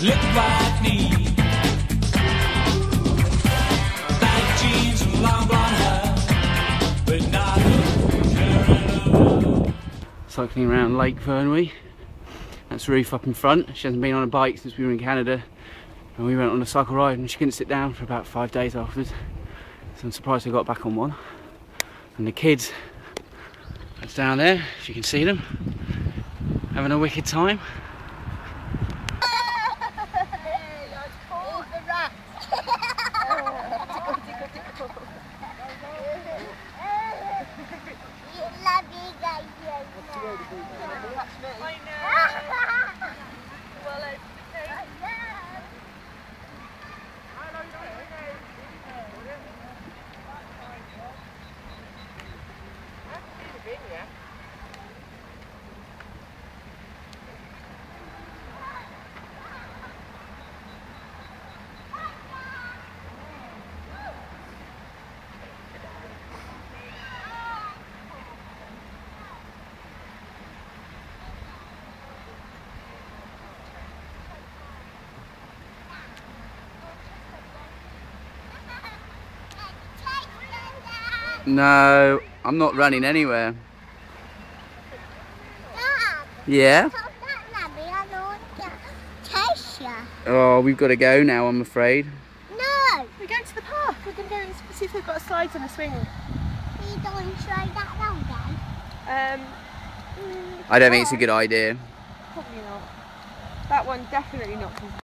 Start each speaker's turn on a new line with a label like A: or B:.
A: Little white knee, tight jeans and long blonde hair, but not cycling around Lake Vyrnwy. That's Ruth up in front. She hasn't been on a bike since we were in Canada, and we went on a cycle ride and she couldn't sit down for about 5 days afterwards. So I'm surprised I got back on one. And the kids, that's down there, if you can see them, having a wicked time. No, I'm not running anywhere.
B: Dad,
A: Yeah? Oh, we've got to go now, I'm afraid.
B: No!
C: We're going to the park. We're going to go and see if they've got slides on the swing.
B: You don't want to try that down then?
A: I don't think it's a good idea.
C: Probably not. That one definitely not.